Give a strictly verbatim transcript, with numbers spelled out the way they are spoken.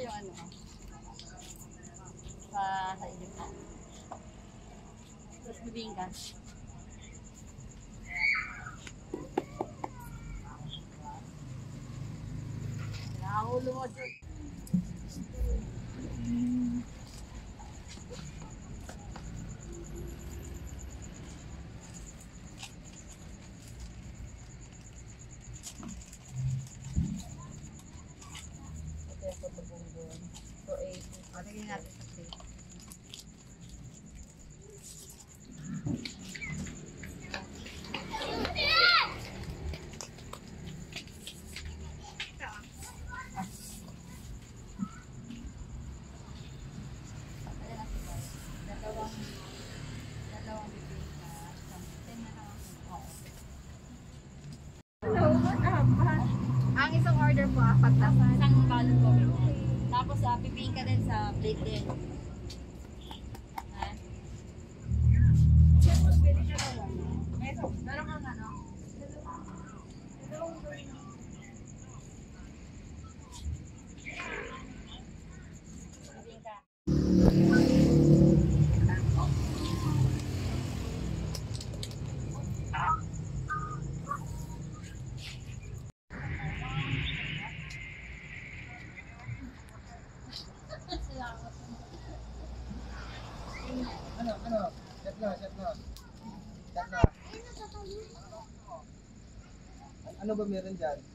yung ano. Sa sa inyo po. Tapos bibingka. Nahulo mo dyan. Mm. Ito yung Puto Bumbong. So, eighty. Palagay natin sa plate. Dalawang dalawang bibingka. Ten na lang. Oo. Ang isang order po, apat na. Isang balot po. Tapos uh, bibingka din sa plate din. Ha? Meron kang ano? Bibingka. Ano, ano? Set na, set na. Set na. Ano ba meron dyan?